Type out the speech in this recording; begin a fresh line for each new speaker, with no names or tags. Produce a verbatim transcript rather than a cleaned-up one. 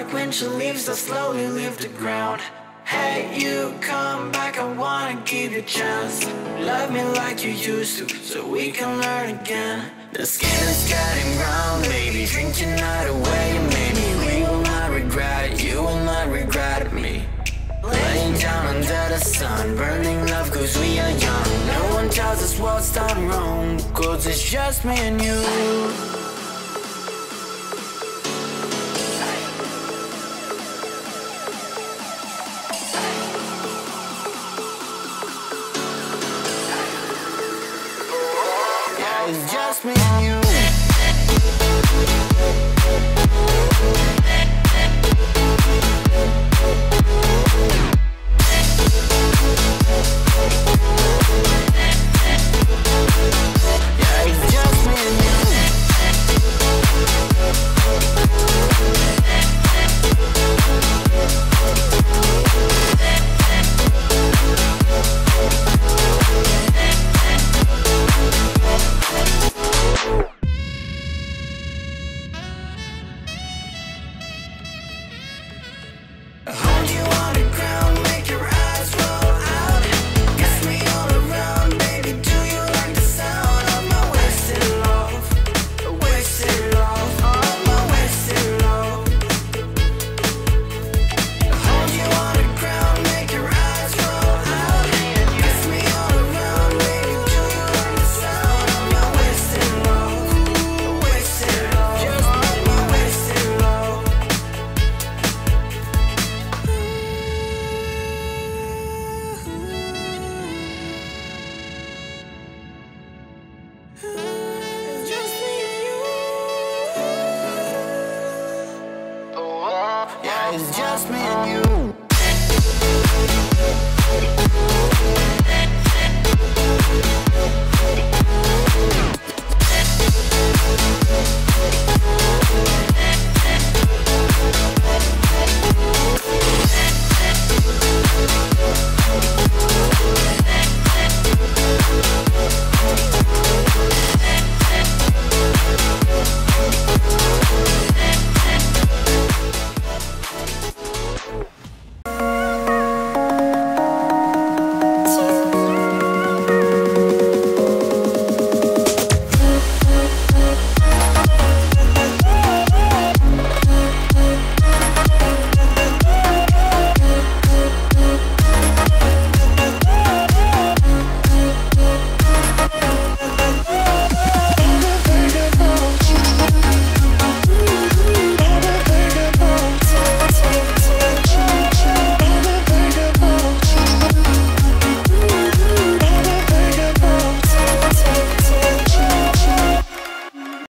like winter leaves that slowly leave the ground. Hey, you come back, I wanna give you a chance. Love me like you used to, so we can learn again. The skin is getting brown, baby, drink your night away. Maybe we will not regret it, you will not regret me. Laying down under the sun, burning love cause we are young. No one tells us what's done wrong, cause it's just me and you. It's just me and you. Yeah, it's just me and you. Hold you on the ground, make your eyes roll out. Kiss me all around, baby, do you like the sound of my wasted love? Wasted love, of my wasted love. Hold you on the ground, make your eyes roll out. Kiss me all around, baby, do you like the sound of my wasted love? Wasted love, of my wasted love. It's just me and you. Yeah, it's just me and you.